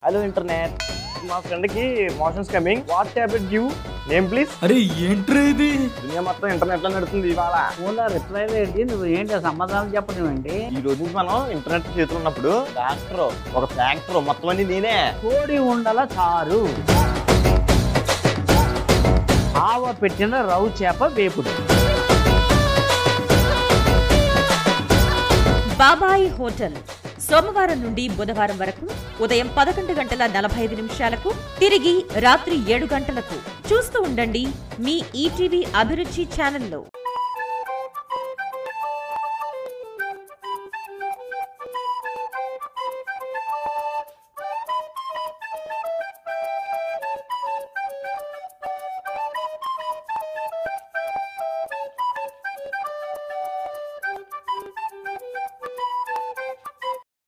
Hello internet, మా friend కి motions coming. What tablet give name please? అరే ఏంట్రా ఇది? దునియా మొత్తం ఇంటర్నెట్ లో నడుస్తుంది ఇవాళ. ఫోన్లో రిప్లై ఏంటి? నువ్వు ఏంటి సమాధానం చెప్పడం ఏంటి? ఈ రోజు నుంచి మనం ఇంటర్నెట్ చేతులు ఉన్నప్పుడు డాక్టర్ ఒక ఫ్యాక్టర్ మొత్తం అన్ని నేనే. కోడి ఉండల చారు, ఆవ పెట్టిన రవ్వు చేప వేపుడు. బాబాయి హోటల్ సోమవారం నుండి బుధవారం వరకు ఉదయం 11:45 తిరిగి రాత్రి 7 గంటలకు చూస్తూ ఉండండి మీ ఈటీవీ అభిరుచి ఛానల్లో.